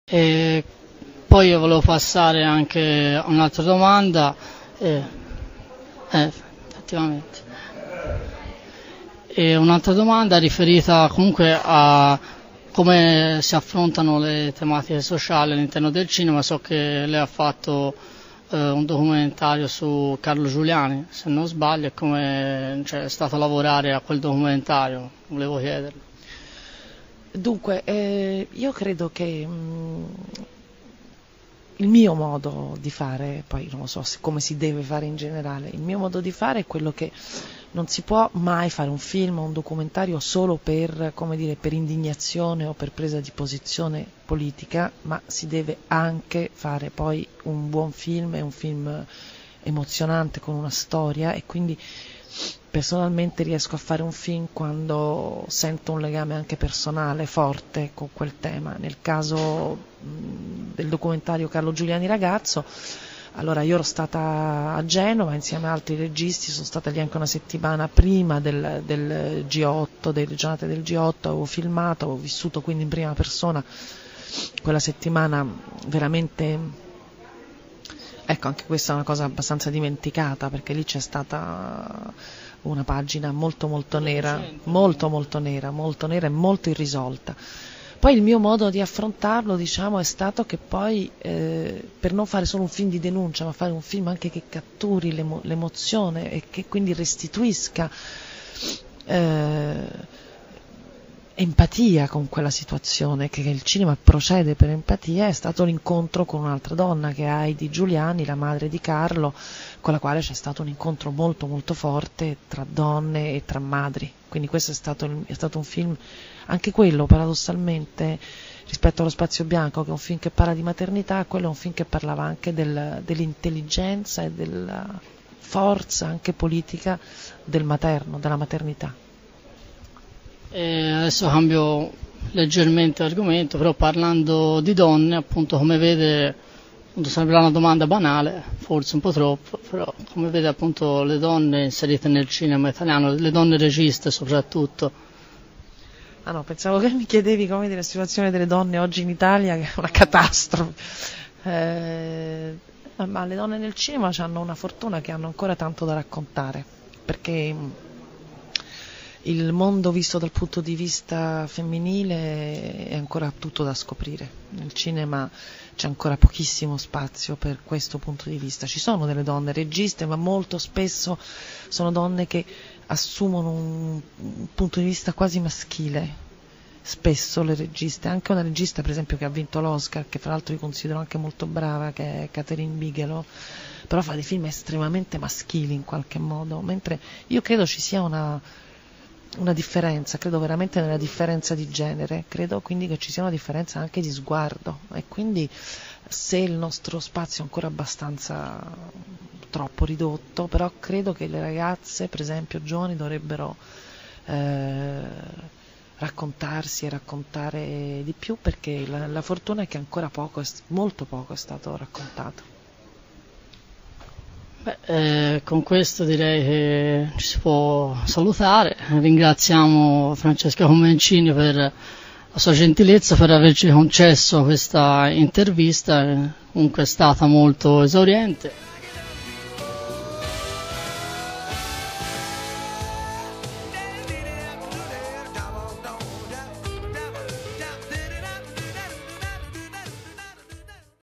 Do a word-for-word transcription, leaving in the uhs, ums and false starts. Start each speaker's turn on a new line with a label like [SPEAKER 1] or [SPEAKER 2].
[SPEAKER 1] E poi io volevo passare anche a un'altra domanda, eh, eh, effettivamente, e un'altra domanda riferita comunque a come si affrontano le tematiche sociali all'interno del cinema. So che lei ha fatto eh, un documentario su Carlo Giuliani, se non sbaglio, e come cioè, è stato lavorare a quel documentario, volevo chiederle.
[SPEAKER 2] Dunque, eh, io credo che mh, il mio modo di fare, poi non lo so se, come si deve fare in generale, il mio modo di fare è quello che non si può mai fare un film o un documentario solo per, come dire, per indignazione o per presa di posizione politica, ma si deve anche fare poi un buon film e un film emozionante con una storia, e quindi personalmente riesco a fare un film quando sento un legame anche personale forte con quel tema. Nel caso mh, del documentario Carlo Giuliani ragazzo, allora io ero stata a Genova insieme a altri registi, sono stata lì anche una settimana prima del, del G otto, delle giornate del G otto, avevo filmato, avevo vissuto quindi in prima persona quella settimana veramente. Ecco, anche questa è una cosa abbastanza dimenticata, perché lì c'è stata una pagina molto molto nera, molto molto nera, molto nera e molto irrisolta. Poi il mio modo di affrontarlo, diciamo, è stato che poi, eh, per non fare solo un film di denuncia, ma fare un film anche che catturi l'emo- l'emozione e che quindi restituisca eh, empatia con quella situazione, che il cinema procede per empatia, è stato l'incontro con un'altra donna, che è Heidi Giuliani, la madre di Carlo, con la quale c'è stato un incontro molto molto forte tra donne e tra madri. Quindi questo è stato, è stato un film, anche quello paradossalmente, rispetto allo Spazio Bianco, che è un film che parla di maternità, quello è un film che parlava anche del, dell'intelligenza e della forza anche politica del materno, della maternità.
[SPEAKER 1] E adesso cambio leggermente argomento, però parlando di donne, appunto, come vede, appunto, sembra una domanda banale, forse un po' troppo, però come vede appunto le donne inserite nel cinema italiano, le donne registe soprattutto.
[SPEAKER 2] Ah no, pensavo che mi chiedevi come dire la situazione delle donne oggi in Italia, che è una catastrofe. Eh, ma le donne nel cinema hanno una fortuna che hanno ancora tanto da raccontare, perché il mondo visto dal punto di vista femminile è ancora tutto da scoprire. Nel cinema c'è ancora pochissimo spazio per questo punto di vista. Ci sono delle donne registe, ma molto spesso sono donne che assumono un, un punto di vista quasi maschile. Spesso le registe, anche una regista per esempio che ha vinto l'Oscar, che fra l'altro io considero anche molto brava, che è Catherine Bigelow, però fa dei film estremamente maschili in qualche modo, mentre io credo ci sia una una differenza, credo veramente nella differenza di genere, credo quindi che ci sia una differenza anche di sguardo, e quindi se il nostro spazio è ancora abbastanza troppo ridotto, però credo che le ragazze, per esempio giovani, dovrebbero eh, raccontarsi e raccontare di più, perché la, la fortuna è che ancora poco, molto poco è stato raccontato.
[SPEAKER 1] Beh, eh, con questo direi che ci si può salutare. Ringraziamo Francesca Comencini per la sua gentilezza, per averci concesso questa intervista, comunque è stata molto esauriente.